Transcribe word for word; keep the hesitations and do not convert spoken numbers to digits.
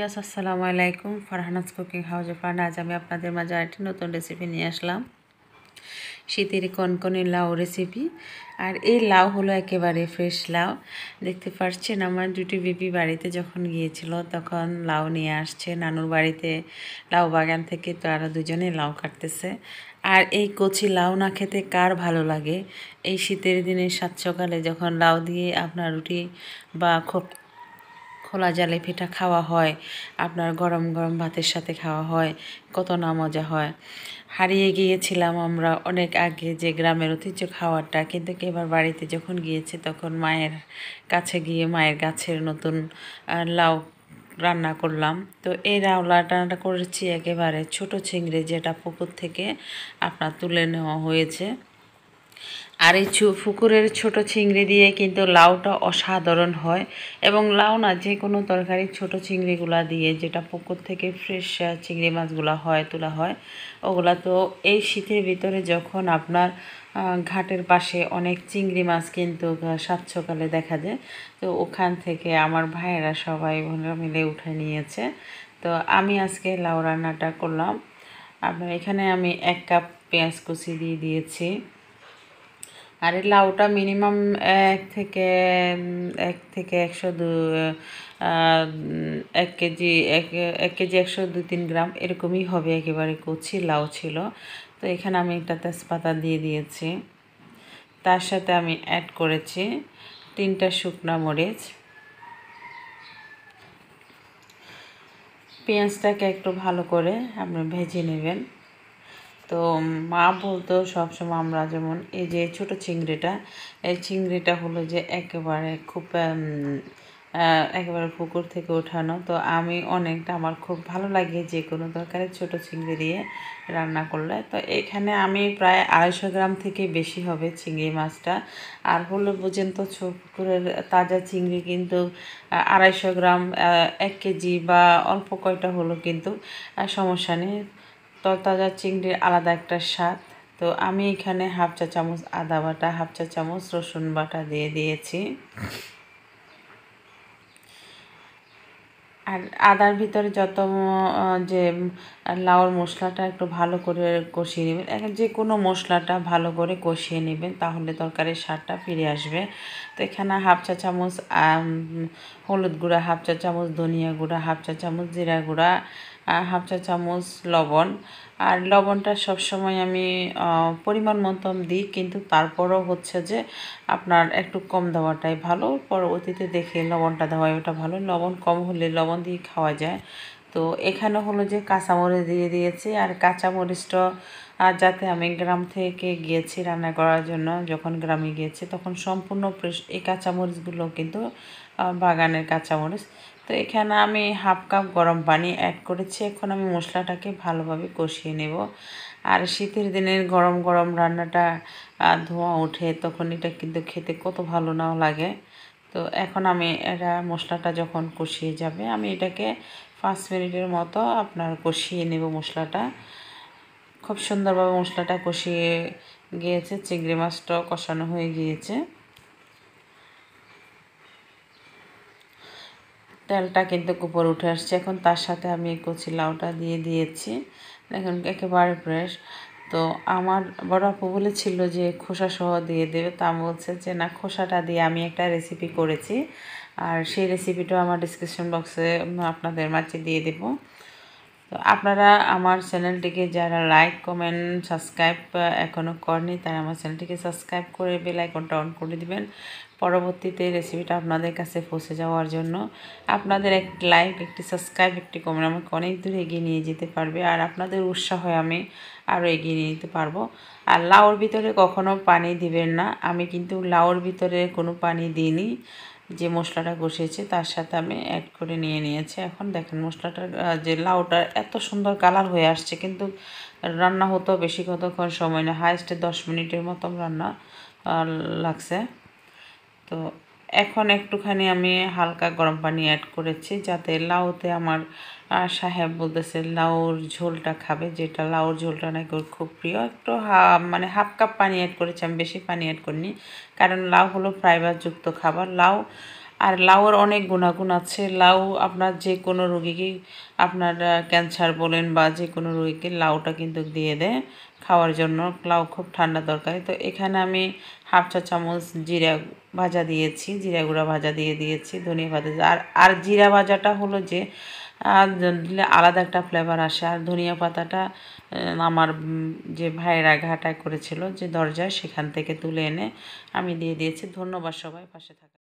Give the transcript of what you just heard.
Viewers আসসালামু আলাইকুম Farhana's cooking হাউসে ফারহানা আজ আমি আপনাদের মাঝে আরেকটি নতুন রেসিপি নিয়ে আসলাম শীতের কনকনে লাউ রেসিপি। আর এই লাউ হলো একেবারে ফ্রেশ লাউ। দেখতে পাচ্ছেন আমার দুটি বেবি বাড়িতে যখন গিয়েছিল তখন লাউ নিয়ে আসছে নানুর বাড়িতে লাউ বাগান থেকে, তো আরও দুজনে লাউ কাটতেছে। আর এই কচি লাউ না খেতে কার ভালো লাগে? এই শীতের দিনে সাত সকালে যখন লাউ দিয়ে আপনার রুটি বা খোলা জালে পিঠা খাওয়া হয়, আপনার গরম গরম ভাতের সাথে খাওয়া হয়, কত না মজা হয়। হারিয়ে গিয়েছিলাম আমরা অনেক আগে যে গ্রামের ঐতিহ্য খাওয়ারটা, কিন্তু এবার বাড়িতে যখন গিয়েছি তখন মায়ের কাছে গিয়ে মায়ের গাছের নতুন লাউ রান্না করলাম। তো এই লাউ রান্নাটা করেছি একেবারে ছোট চিংড়ি, যেটা পুকুর থেকে আপনার তুলে নেওয়া হয়েছে। আর এই পুকুরের ছোট চিংড়ি দিয়ে কিন্তু লাউটা অসাধারণ হয়। এবং লাউ না, যে কোনো তরকারি ছোট চিংড়িগুলা দিয়ে, যেটা পুকুর থেকে ফ্রেশ চিংড়ি মাছগুলো হয় তোলা হয়, ওগুলা তো এই শীতের ভিতরে যখন আপনার ঘাটের পাশে অনেক চিংড়ি মাছ কিন্তু সাত সকালে দেখা যায়, তো ওখান থেকে আমার ভাইয়েরা সবাই বোনেরা মিলে উঠে নিয়েছে। তো আমি আজকে লাউ রান্নাটা করলাম। আপনার এখানে আমি এক কাপ পেঁয়াজ কুচি দিয়ে দিয়েছি। আর এই লাউটা মিনিমাম এক থেকে এক থেকে একশো দু এক কেজি এক এক কেজি একশো দু তিন গ্রাম এরকমই হবে, একেবারে কচি লাউ ছিল। তো এখানে আমি একটা তেজপাতা দিয়ে দিয়েছি, তার সাথে আমি অ্যাড করেছি তিনটা শুকনো মরিচ। পেঁয়াজটাকে একটু ভালো করে আপনি ভেজে নেবেন। তো মা বলতো সবসময় আমরা যেমন এই যে ছোট চিংড়িটা, এই চিংড়িটা হলো যে একেবারে খুব একেবারে পুকুর থেকে ওঠানো। তো আমি অনেকটা আমার খুব ভালো লাগে যে কোনো তরকারি ছোট চিংড়ি দিয়ে রান্না করলে। তো এখানে আমি প্রায় আড়াইশো গ্রাম থেকে বেশি হবে চিংড়ি মাছটা। আর হলো বুঝেন তো পুকুরের তাজা চিংড়ি কিন্তু আড়াইশো গ্রাম এক কেজি বা অল্প কয়টা হলো কিন্তু সমস্যা নেই। তরতাজা চিংড়ির আলাদা একটা স্বাদ। তো আমি এখানে হাফ চা চামচ আদা বাটা, হাফ চা চামচ রসুন বাটা দিয়ে দিয়েছি। আর আদার ভিতরে যত যে লাউর মশলাটা একটু ভালো করে কষিয়ে নেবেন, এখন যে কোনো মশলাটা ভালো করে কষিয়ে নেবেন, তাহলে তরকারির স্বাদটা ফিরে আসবে। তো এখানে হাফ চা চামচ হলুদ গুঁড়া, হাফ চা চামচ ধনিয়া গুঁড়া, হাফ চা চামচ জিরা গুঁড়া, হাফ চা চামচ লবণ। আর লবণটা সবসময় আমি পরিমাণ মতন দিই, কিন্তু তারপরও হচ্ছে যে আপনার একটু কম দেওয়াটাই ভালো। পরবর্তীতে দেখে লবণটা দেওয়া ওটা ভালো, লবণ কম হলে লবণ দিয়ে খাওয়া যায়। তো এখানে হলো যে কাঁচামরিচ দিয়ে দিয়েছি। আর কাঁচামরিচটা আর যাতে আমি গ্রাম থেকে গিয়েছি রান্না করার জন্য, যখন গ্রামে গিয়েছি তখন সম্পূর্ণ ফ্রেশ এই কাঁচামরিচগুলো কিন্তু বাগানের কাঁচামরিচ। তো এখানে আমি হাফ কাপ গরম পানি অ্যাড করেছি। এখন আমি মশলাটাকে ভালোভাবে কষিয়ে নেব। আর শীতের দিনের গরম গরম রান্নাটা ধোঁয়া ওঠে, তখন এটা কিন্তু খেতে কত ভালো নাও লাগে। তো এখন আমি এটা মশলাটা যখন কষিয়ে যাবে, আমি এটাকে পাঁচ মিনিটের মতো আপনার কষিয়ে নেব। মশলাটা খুব সুন্দরভাবে মশলাটা কষিয়ে গিয়েছে, চিংড়ি মাছটাও কষানো হয়ে গিয়েছে। তেলটা কিন্তু উপরে উঠে আসছে। এখন তার সাথে আমি কচি লাউটা দিয়ে দিয়েছি, দেখুন একেবারে ফ্রেশ। তো আমার বড় আপু বলেছিল যে খোসা সহ দিয়ে দেবে, তা আমি বলছে যে না, খোসাটা দিয়ে আমি একটা রেসিপি করেছি, আর সেই রেসিপিটাও আমার ডিসক্রিপশন বক্সে আপনাদের মাঝে দিয়ে দেব। তো আপনারা আমার চ্যানেলটিকে যারা লাইক কমেন্ট সাবস্ক্রাইব এখনও করেনি, তারা আমার চ্যানেলটিকে সাবস্ক্রাইব করে বেল আইকনটা অন করে দিবেন, পরবর্তীতে রেসিপিটা আপনাদের কাছে পৌঁছে যাওয়ার জন্য। আপনাদের একটি লাইক, একটি সাবস্ক্রাইব, একটি কমেন্ট আমাকে অনেক দূর এগিয়ে নিয়ে যেতে পারবে, আর আপনাদের উৎসাহে আমি আরও এগিয়ে নিয়ে যেতে পারবো। আর লাউর ভিতরে কখনো পানি দিবেন না, আমি কিন্তু লাউর ভিতরে কোনো পানি দিইনি। যে মশলাটা কষিয়েছি তার সাথে আমি অ্যাড করে নিয়ে নিয়েছি। এখন দেখেন মশলাটার যে লাউটা এত সুন্দর কালার হয়ে আসছে, কিন্তু রান্না হতো বেশি কতক্ষণ সময় না, হাইস্টে দশ মিনিটের মতো রান্না লাগছে। তো এখন একটুখানি আমি হালকা গরম পানি অ্যাড করেছি, যাতে লাউতে আমার সাহেব বলতেছে লাউর ঝোলটা খাবে, যেটা লাউর ঝোলটা নাকি ওর খুব প্রিয়। একটু হা মানে হাফ কাপ পানি অ্যাড করেছি, আমি বেশি পানি অ্যাড করিনি, কারণ লাউ হলো ফাইবারযুক্ত খাবার। লাউ আর লাউয়ের অনেক গুণাগুণ আছে। লাউ আপনার যে কোনো রোগীকেই, আপনার ক্যান্সার বলেন বা যে কোনো রোগীকে লাউটা কিন্তু দিয়ে দেয় খাওয়ার জন্য। লাউ খুব ঠান্ডা দরকারি। তো এখানে আমি হাফ চা চামচ জিরা ভাজা দিয়েছি, জিরা গুঁড়া ভাজা দিয়ে দিয়েছি, ধনিয়া ভাজা। আর আর জিরা ভাজাটা হলো যে দিলে আলাদা একটা ফ্লেভার আসে। আর ধনিয়া পাতাটা আমার যে ভাইয়েরা ঘাটায় করেছিল যে দরজায়, সেখান থেকে তুলে এনে আমি দিয়ে দিয়েছি। ধন্যবাদ সবাই পাশে থাকা।